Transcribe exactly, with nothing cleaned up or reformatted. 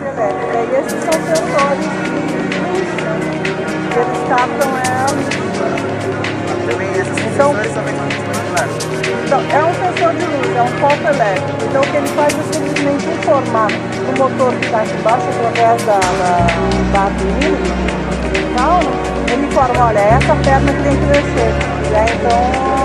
energia elétrica. E esses são sensores que eles captam ela. Também esses Então, sensores são feitos de elétrico. Então, é um sensor de luz, é um foco elétrico. Então o que ele faz é simplesmente informar o motor que está aqui embaixo através da, da, da turbina, ele informa, olha, é essa perna que tem que descer. E aí, então